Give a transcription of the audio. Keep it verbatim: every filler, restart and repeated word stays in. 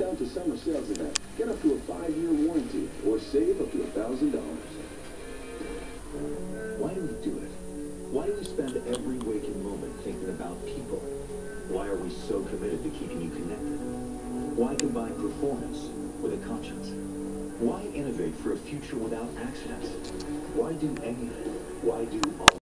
out the summer sales event. Get up to a five-year warranty or save up to one thousand dollars. Why do we do it? Why do we spend every waking moment thinking about people? Why are we so committed to keeping you connected? Why combine performance with a conscience? Why innovate for a future without accidents? Why do anything? Why do all